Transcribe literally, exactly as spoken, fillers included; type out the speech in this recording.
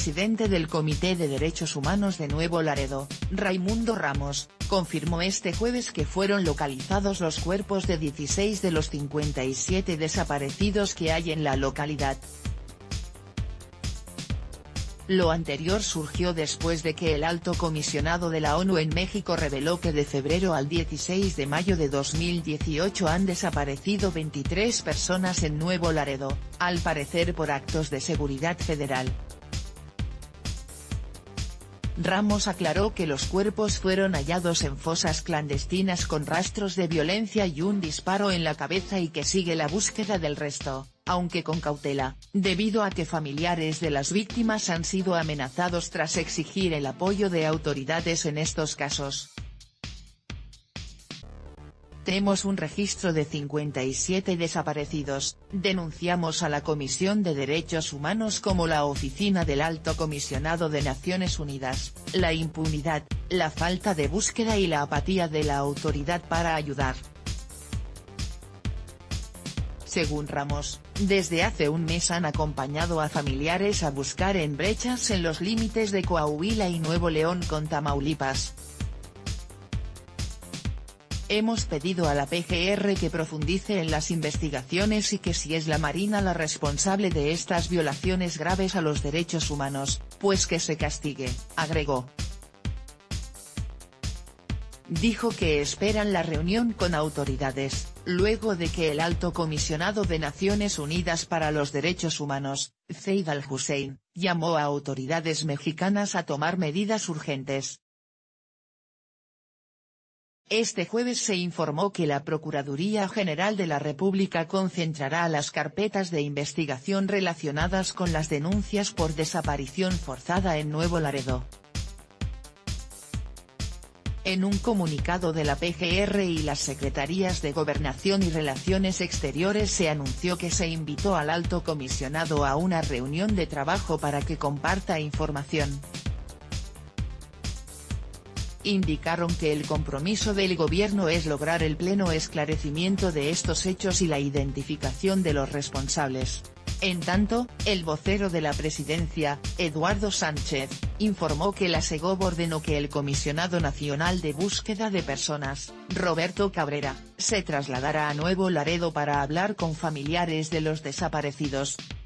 presidente del Comité de Derechos Humanos de Nuevo Laredo, Raimundo Ramos, confirmó este jueves que fueron localizados los cuerpos de dieciséis de los cincuenta y siete desaparecidos que hay en la localidad. Lo anterior surgió después de que el Alto Comisionado de la ONU en México reveló que de febrero al dieciséis de mayo de dos mil dieciocho han desaparecido veintitrés personas en Nuevo Laredo, al parecer por actos de seguridad federal. Ramos aclaró que los cuerpos fueron hallados en fosas clandestinas con rastros de violencia y un disparo en la cabeza y que sigue la búsqueda del resto, aunque con cautela, debido a que familiares de las víctimas han sido amenazados tras exigir el apoyo de autoridades en estos casos. Tenemos un registro de cincuenta y siete desaparecidos, denunciamos a la Comisión de Derechos Humanos como la Oficina del Alto Comisionado de Naciones Unidas, la impunidad, la falta de búsqueda y la apatía de la autoridad para ayudar. Según Ramos, desde hace un mes han acompañado a familiares a buscar en brechas en los límites de Coahuila y Nuevo León con Tamaulipas. Hemos pedido a la P G R que profundice en las investigaciones y que si es la Marina la responsable de estas violaciones graves a los derechos humanos, pues que se castigue, agregó. Dijo que esperan la reunión con autoridades, luego de que el Alto Comisionado de Naciones Unidas para los Derechos Humanos, Zeid al-Hussein, llamó a autoridades mexicanas a tomar medidas urgentes. Este jueves se informó que la Procuraduría General de la República concentrará las carpetas de investigación relacionadas con las denuncias por desaparición forzada en Nuevo Laredo. En un comunicado de la P G R y las Secretarías de Gobernación y Relaciones Exteriores se anunció que se invitó al Alto Comisionado a una reunión de trabajo para que comparta información. Indicaron que el compromiso del gobierno es lograr el pleno esclarecimiento de estos hechos y la identificación de los responsables. En tanto, el vocero de la presidencia, Eduardo Sánchez, informó que la Segob ordenó que el Comisionado Nacional de Búsqueda de Personas, Roberto Cabrera, se trasladara a Nuevo Laredo para hablar con familiares de los desaparecidos.